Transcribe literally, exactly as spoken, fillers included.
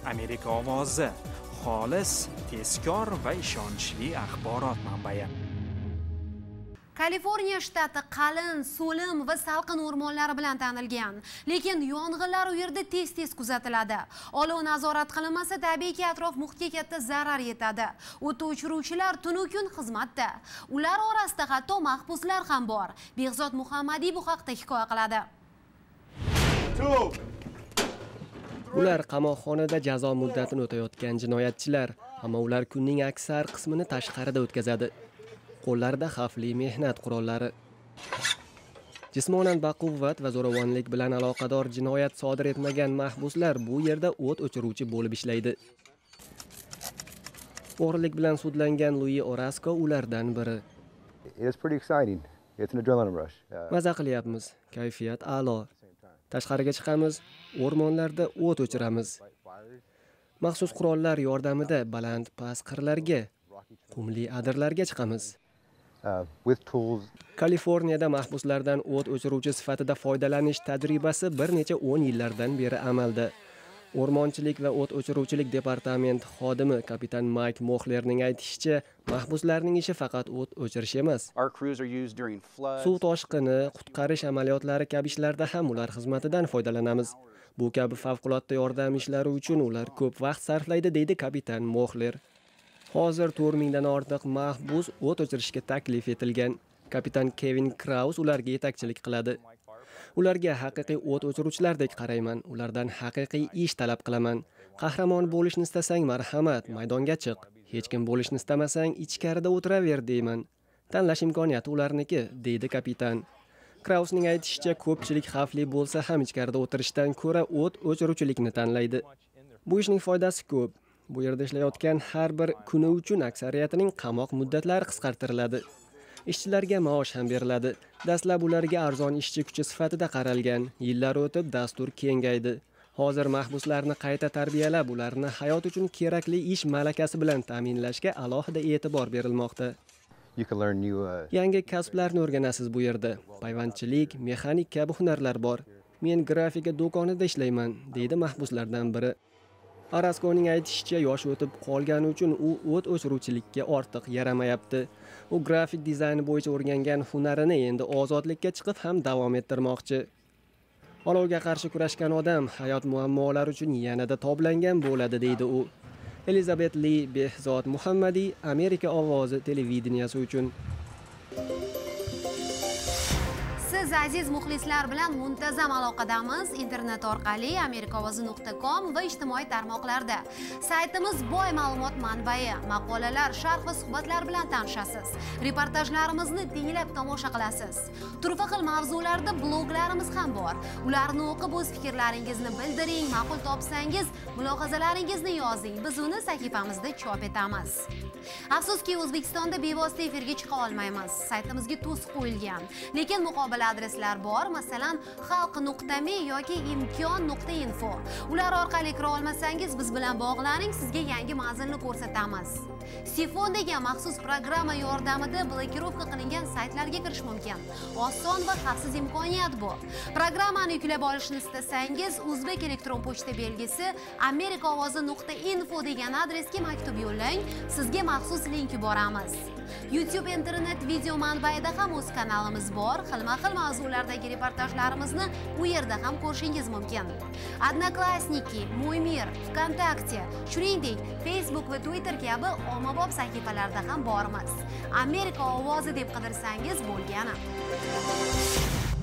Amerika ovozi, xolis, tezkor va ishonchli axborot manbai. Kaliforniya shtati qalin, so'lim va salqin o'rmonlari bilan tanilgan, lekin yong'inlar u yerda tez-tez kuzatiladi. Olov nazorat qilinmasa, tabiiyki atrof muhitga katta zarar yetadi. O't o'chiruvchilar tunu kun xizmatda. Ular orasida hatto mahbuslar ham bor. Behzod Muhammadiy bu haqda hikoya qiladi. Ular qamoqxonada jazo muddatini o'tayotgan jinoyatchilar, ammo ular kunning aksar qismini tashqarida o'tkazadi. Qo'llarida xavfli mehnat qurollari. Jismonan baquvvat va zo'ravonlik bilan aloqador jinoyat sodir etmagan mahbuslar bu yerda o't o'chiruvchi bo'lib ishlaydi. O'g'rilik bilan sudlangan Louis Orasco ulardan biri. Maza qilyapmiz, kayfiyat a'lo. Tashqariga chiqamiz, o'rmonlarda o't o'chiramiz. Maxsus qurollar yordamida baland past qirlarga, qumli adirlarga chiqamiz. Kaliforniyada mahbuslardan o't o'chiruvchi sifatida foydalanish tajribasi bir necha o'n yillardan beri amalda. O'rmonchilik va o't o'chiruvchilik departamenti xodimi kapitan Mike Moxlerning aytishicha, mahbuslarning ishi faqat o't o'chirish emas. Suv toshqini, qutqarish amaliyotlari kabi ishlarda ham ular xizmatidan foydalanamiz. Bu kabi favqulodda yordam ishlari uchun ular ko'p vaqt sarflaydi, deydi kapitan Moxler. Hozir to'rt mingdan ortiq mahbus o't o'chirishga taklif etilgan. Kapitan Kevin Kraus ularga yetakchilik qiladi. Ularga haqiqiy o't o'chiruvchilardek qarayman, ulardan haqiqiy ish talab qilaman. Qahramon bo'lishni istasang marhamat, maydonga chiq. Hech kim bo'lishni istamasang ichkarida o'tiraver deyman. Tanlash imkoniyati ularniki, deydi kapitan. Krausning aytishicha, ko'pchilik xavfli bo'lsa ham ichkarida o'tirishdan ko'ra o't o'chiruvchilikni tanlaydi. Bu ishning foydasi ko'p. Bu yerda ishlayotgan har bir kuni uchun aksariyatining qamoq muddatlari qisqartiriladi. Ishchilarga maosh ham beriladi. Dastlab ularga arzon ishchi kuchi sifatida qaralgan. Yillar o'tib dastur kengaydi. Hozir mahbuslarni qayta tarbiyalab, ularni hayot uchun kerakli ish malakasi bilan ta'minlashga alohida e'tibor berilmoqda. Yangi kasblarni o'rganasiz bu yerda. Payvandchilik, mexanik kabi hunarlar bor. Men grafika do'konida ishlayman, deydi mahbuslardan biri. Orasconing aytishicha, yosh o'tib qolgani uchun u o't o'chiruvchilikka ortiq yaramayapti. U grafik dizayni bo'yicha o'rgangan hunarini endi ozodlikka chiqib ham davom ettirmoqchi. Olovga qarshi kurashgan odam hayot muammolari uchun yanada toblangan bo'ladi, deydi u. Elizabeth Lee, Behzod Muhammadiy, Amerika ovozi televideniyasi uchun. Siz aziz muxlislar bilan muntazam aloqadamiz. Internet orqali amerika ovozi nuqta com va ijtimoiy tarmoqlarda. Saytimiz boy ma'lumot manbai, maqolalar, sharh va suhbatlar bilan tanishasiz. Reportajlarimizni tinglab tomosha qilasiz. Turfa xil mavzularda bloglarimiz ham bor. Ularni o'qib o'z fikrlaringizni bildiring, ma'qul topsangiz mulohazalaringizni yozing. Biz uni sahifamizda chop etamiz. Afsuski, O'zbekistonda bevosita efirga chiqa olmaymiz. Saytimizga to'siq qo'yilgan. Lekin muqobil adreslar bor, masalan xalq nuqta me yoki imkon nuqta info. Ular orqali kira olmasangiz biz bilan bog'laning, sizga yangi manzilni ko'rsatamiz. Sifon degan maxsus programma yordamida blokirovka qilingan saytlarga kirish mumkin. Oson va xavfsiz imkoniyat bu. Programmani yuklab olishni istasangiz, o'zbek elektron pochta belgisi amerika ovozi nuqta info degan adresga maktub yo'llang, sizga maxsus link yuboramiz. YouTube internet video manbaida ham o'z kanalimiz bor. Xilma-xil mavzulardagi reportajlarimizni u yerda ham ko'rishingiz mumkin. Odnoklassniki, Mo'ymir, VKontakte, shuningdek Facebook va Twitter kabi ommabop sahifalarda ham bormiz. Amerika ovozi deb qidirsangiz bo'lgani.